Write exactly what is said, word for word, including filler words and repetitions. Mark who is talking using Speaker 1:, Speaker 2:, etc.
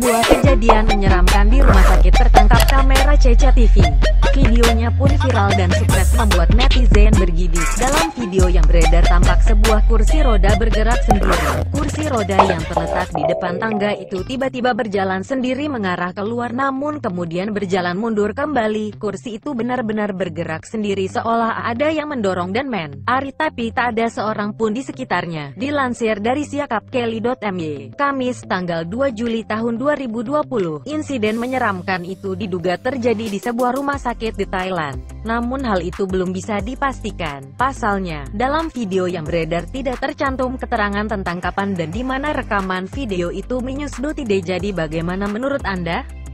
Speaker 1: Sebuah kejadian menyeramkan di rumah sakit tertangkap kamera C C T V. Videonya pun viral dan sukses membuat netizen bergidik. Dalam video yang beredar tampak sebuah kursi roda bergerak sendiri. Kursi roda yang terletak di depan tangga itu tiba-tiba berjalan sendiri mengarah keluar, namun kemudian berjalan mundur kembali. Kursi itu benar-benar bergerak sendiri seolah ada yang mendorong dan men ari, tapi tak ada seorang pun di sekitarnya. Dilansir dari siakap keli titik my, Kamis tanggal dua Juli tahun dua ribu dua puluh, insiden menyeramkan itu diduga terjadi di sebuah rumah sakit di Thailand. Namun hal itu belum bisa dipastikan. Pasalnya, dalam video yang beredar tidak tercantum keterangan tentang kapan dan di mana rekaman video itu menyusut. Jadi bagaimana menurut Anda?